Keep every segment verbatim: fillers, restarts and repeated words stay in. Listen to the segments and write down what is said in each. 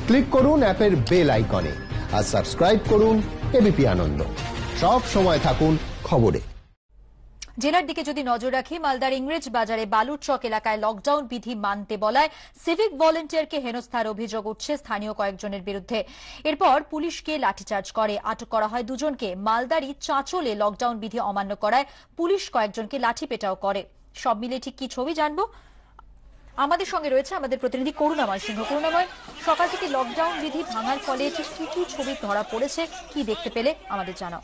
Click করুন অ্যাপের bell আইকনে আর সাবস্ক্রাইব করুন এবিপি আনন্দ। সব সময় থাকুন খবরে। জেলার দিকে যদি নজর রাখি, মালদার ইংরেজ বাজারে বালুরচক এলাকায় লকডাউন বিধি মানতে বলায় সিভিক ভলেন্টিয়ারকে হেনস্থার অভিযোগ উঠছে স্থানীয় কয়েকজনের বিরুদ্ধে। এরপর পুলিশকে লাঠিচার্জ করে আটক করা হয় দুজনকে। মালদারই চাঁচলে লকডাউন বিধি অমান্য করায় পুলিশ কয়েকজনকে লাঠি পেটাও করে। সব মিলে ঠিক কি ছবি জানবো, আমাদের সঙ্গে রয়েছে আমাদের প্রতিনিধি করুণাময় সিংহ। করুণাময়, সকাল থেকে লকডাউন বিধি ভাঙার ফলে ঠিক কি কি ছবি ধরা পড়েছে, কি দেখতে পেলে আমাদের জানাও।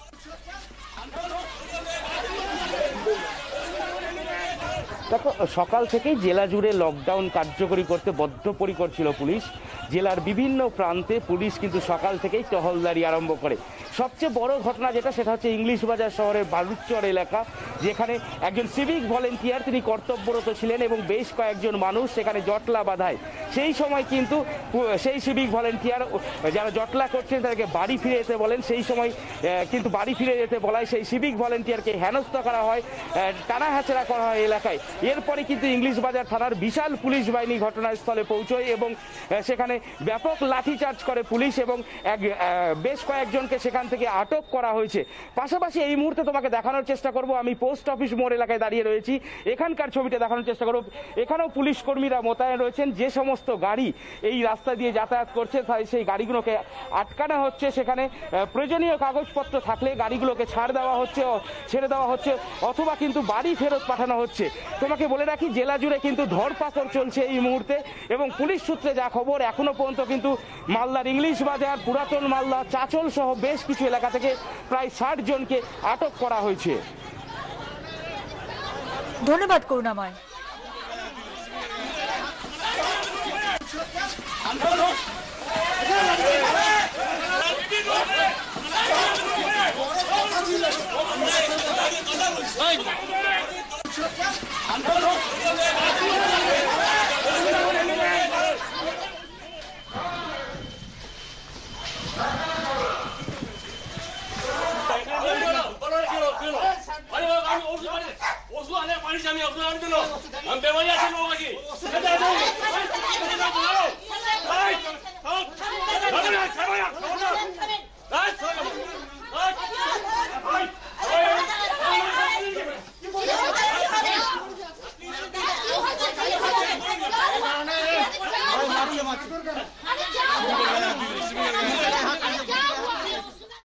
দেখো, সকাল থেকেই জেলা জুড়ে লকডাউন কার্যকরী করতে বদ্ধপরিকর ছিল পুলিশ। জেলার বিভিন্ন প্রান্তে পুলিশ কিন্তু সকাল থেকেই টহলদারি আরম্ভ করে। সবচেয়ে বড় ঘটনা যেটা, সেটা হচ্ছে ইংলিশ বাজার শহরের বালুরচর এলাকা, যেখানে একজন সিভিক ভলেন্টিয়ার তিনি কর্তব্যরত ছিলেন এবং বেশ কয়েকজন মানুষ সেখানে জটলা বাঁধায়। সেই সময় কিন্তু সেই সিভিক ভলেন্টিয়ার যারা জটলা করছেন তাদেরকে বাড়ি ফিরে যেতে বলেন। সেই সময় কিন্তু বাড়ি ফিরে যেতে বলায় সেই সিভিক ভলেন্টিয়ারকে হেনস্থা করা হয়, টানা হাঁচড়া করা হয় এলাকায়। এরপরে কিন্তু ইংলিশ বাজার থানার বিশাল পুলিশ বাহিনী ঘটনাস্থলে পৌঁছয় এবং সেখানে ব্যাপক লাঠিচার্জ করে পুলিশ এবং এক বেশ কয়েকজনকে সেখান থেকে আটক করা হয়েছে। পাশাপাশি এই মুহূর্তে তোমাকে দেখানোর চেষ্টা করব, আমি পোস্ট অফিস মোড় এলাকায় দাঁড়িয়ে রয়েছি, এখানকার ছবিটা দেখানোর চেষ্টা করব। এখানেও পুলিশ কর্মীরা মোতায়েন রয়েছেন। যে সমস্ত গাড়ি এই রাস্তা দিয়ে যাতায়াত করছে সেই গাড়িগুলোকে আটকানো হচ্ছে। সেখানে প্রয়োজনীয় কাগজপত্র থাকলে গাড়িগুলোকে ছাড় দেওয়া হচ্ছে, ছেড়ে দেওয়া হচ্ছে, অথবা কিন্তু বাড়ি ফেরত পাঠানো হচ্ছে। তোমাকে বলে রাখি, জেলা জুড়ে কিন্তু ধরপাকড় চলছে এই মুহূর্তে এবং পুলিশ সূত্রে যা খবর, এখনো পর্যন্ত কিন্তু মালদার ইংলিশ বাজার, পুরাতন মালদা, চাঁচল সহ বেশ কিছু এলাকা থেকে প্রায় ষাট জনকে আটক করা হয়েছে। ধন্যবাদ করুণাময়। আমি